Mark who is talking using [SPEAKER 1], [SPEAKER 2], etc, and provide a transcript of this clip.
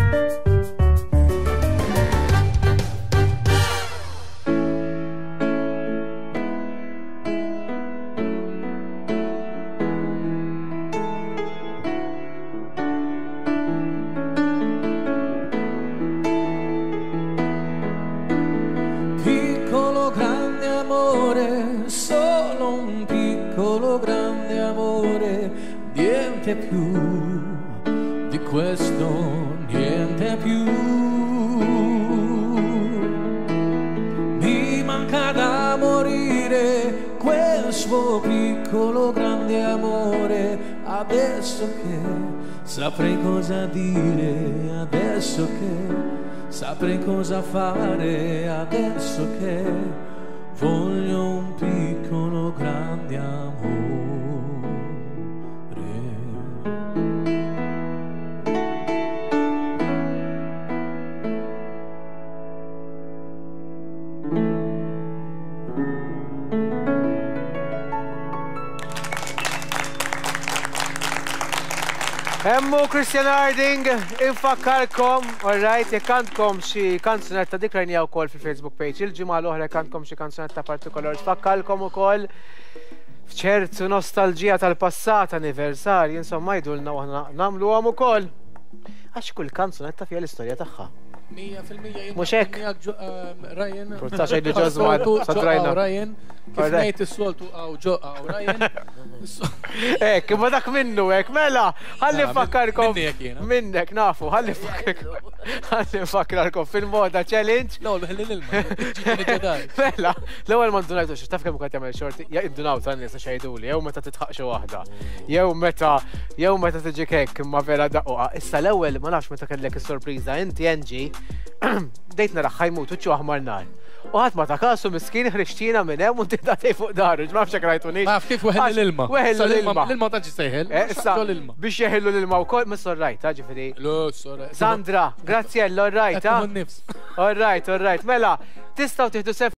[SPEAKER 1] Piccolo grande amore, solo un piccolo grande amore, niente più di questo, niente più. Mi manca da morire quel suo piccolo grande amore, adesso che saprei cosa dire, adesso che saprei cosa fare, adesso che voglio un piccolo grande amore.
[SPEAKER 2] Emmu Christian Harding, infakkarkom, alright, jek għandkom xi kanzunetta dik rajnija wkoll fil-Facebook page. Il-ġimgħa l-oħra jekk għandkom xi kanzunetta partikolari, tfakkarkom ukoll f'ċertu nostalġija tal-passat, anniversarji, insomma jgħidulna waħna nagħmluhom ukoll. Għax kull kanzunetta fiha l-istorja tagħha.
[SPEAKER 1] 100%
[SPEAKER 2] Mhux hekk.
[SPEAKER 1] Ryan.
[SPEAKER 2] Forza xejn li ġożma sadrajna.
[SPEAKER 1] Ryan. Kif ngħid is-soltu għaw ġoqa Ryan.
[SPEAKER 2] Ek, ma dak minnu ek, mela, ħalli nfakkarkom.
[SPEAKER 1] Minnek jiena.
[SPEAKER 2] Minnek, nafu, ħalli nfakkarkom fil-moda challenge.
[SPEAKER 1] No, l-ilma.
[SPEAKER 2] Mela, l-ewwel ma ndunajtu xi taf kemm kont jagħmel xorti, ja indunaw tan nies xejduli, jew meta titħaq xi waħda. Jew meta tiġi hekk ma vera daqqa. Issa l-ewwel ma nafx meta kellek is-sorpriża inti Angie, dejt naraħ ħajmut u ċu aħmar nar. U ħadd ma ta' kasu miskin ħriġtina minn hemm u tidatej fuq daru, ma nafx hekk rajtunix.
[SPEAKER 1] Ma kif weħel l-ilma.
[SPEAKER 2] Weħel l-ilma.
[SPEAKER 1] L-ilma tantx sejħel.
[SPEAKER 2] Issa biex jeħillu l-ilma wkoll, mis orrajt, ġifieri.
[SPEAKER 1] Sorry.
[SPEAKER 2] Sandra, Graziella, orrajt,
[SPEAKER 1] All right.
[SPEAKER 2] Mela, tistgħu tieħdu